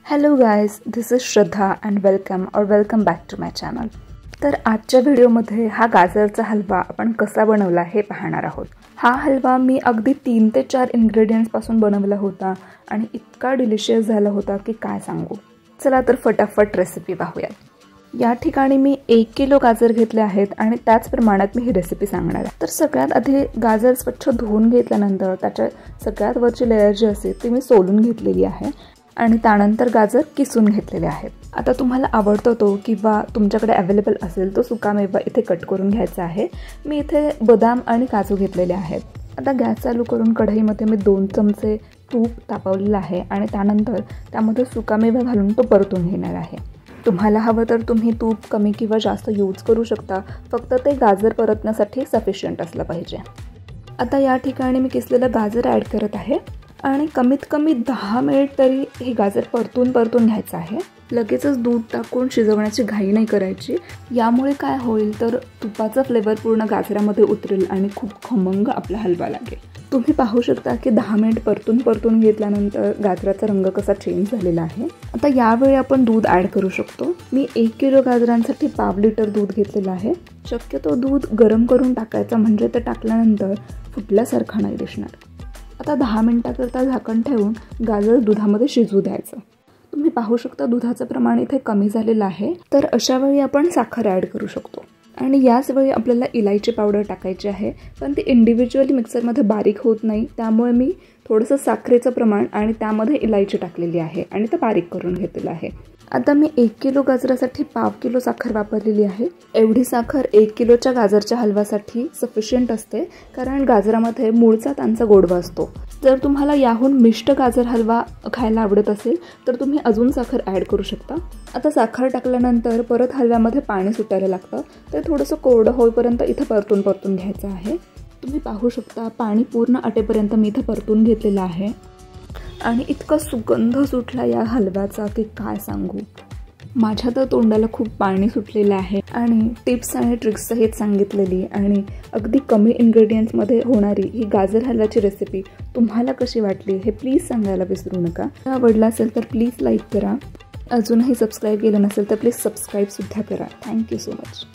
Hello guys, this is Shraddha and welcome back to my channel. तर आजच्या व्हिडिओमध्ये हा गाजरचा हलवा आपण कसा बनवला हे पाहणार आहोत। हा हलवा मी अगदी 3 ते 4 इंग्रेडिएंट्स पासून बनवला होता आणि इतका डिलिशियस झाला होता की काय सांगू। चला तर फटाफट रेसिपी पाहूया। या ठिकाणी मी 1 किलो गाजर घेतले आहेत आणि त्याच प्रमाणात मी ही रेसिपी सांगणार आहे। तर सगळ्यात आधी गाजर स्वच्छ धुवून घेतल्यानंतर त्याच्या सगळ्यात वरची लेयर जी असते ती मी सोलून घेतलेली आहे आणि त्यानंतर गाजर किसून घेतलेले आहेत। आता तुम्हाला आवडतो तो किंवा तुमच्याकडे अवेलेबल असेल तो सुकामेवा इथे कट करून घ्यायचा आहे। मी इथे बदाम आणि काजू घेतलेले आहेत। आता गॅस चालू करून कढईमध्ये मी 2 चमचे तूप तापवलेलं आहे आणि त्यानंतर त्यामध्ये सुकामेवा घालून तो परतून घेणार आहे। तुम्हाला हवं तर तुम्ही तूप कमी किंवा जास्त यूज करू शकता, फक्त ते गाजर परतण्यासाठी सफिशियंट असलं पाहिजे। आता या ठिकाणी मी किसलेलं गाजर ॲड करत आहे आणि कमीत कमी 10 मिनिट तरी हे गाजर परतून घ्यायचं आहे। लगेचच दूध टाकून शिजवण्याची घाई नाही करायची। यामुळे काय होईल तर तुपाचा फ्लेवर पूर्ण गाजरामध्ये उतरेल आणि खूप खमंग आपला हलवा लागेल। तुम्ही पाहू शकता की 10 मिनिट परतून घेतल्यानंतर गाजराचा रंग कसा चेंज झालेला आहे। आता यावेळी आपण दूध ॲड करू शकतो। मी 1 किलो गाजरांसाठी 1/2 लिटर दूध घेतलेलं आहे। शक्यतो दूध गरम करून टाकायचं, म्हणजे ते टाकल्यानंतर फुटल्यासारखं नाही दिसणार। आता 10 मिनिटाकरता झाकण ठेवून गाजर दुधामध्ये शिजू द्यायचं। तुम्ही पाहू शकता दुधाचं प्रमाण इथे कमी झालेलं आहे। तर अशा वेळी आपण साखर ॲड करू शकतो आणि याच वेळी आपल्याला इलायची पावडर टाकायची आहे, पण ती इंडिव्हिज्युअली मिक्सरमध्ये बारीक होत नाही, त्यामुळे मी थोडंसं साखरेचं प्रमाण आणि त्यामध्ये इलायची टाकलेली आहे आणि ते बारीक करून घेतलेलं आहे। आता मी 1 किलो गाजरासाठी 1/2 किलो साखर वापरलेली आहे। एवढी साखर 1 किलोच्या गाजरच्या हलव्यासाठी सफिशियंट असते, कारण गाजरामध्ये मूळचा त्यांचा गोडवा असतो। जर तुम्हाला याहून मिष्ट गाजर हलवा खायला आवडत असेल तर तुम्ही अजून साखर ॲड करू शकता। आता साखर टाकल्यानंतर परत हलव्यामध्ये पाणी सुटायला लागतं, ते थोडंसं कोरडं होईपर्यंत इथं परतून घ्यायचं आहे। तुम्ही पाहू शकता पाणी पूर्ण आटेपर्यंत मी इथं परतून घेतलेलं आहे आणि इतका सुगंध सुटला या हलव्याचा की काय सांगू। माझ्या तर तोंडाला खूप पाणी सुटलेलं आहे आणि टिप्स आणि ट्रिक्स सहित सांगितलेली आणि अगदी कमी इंग्रेडियंट्समध्ये होणारी ही गाजर हलव्याची रेसिपी तुम्हाला कशी वाटली हे प्लीज सांगायला विसरू नका। आवडला असेल तर प्लीज लाईक करा। अजूनही सबस्क्राईब केलं नसेल तर प्लीज सबस्क्राईबसुद्धा करा। Thank you so much.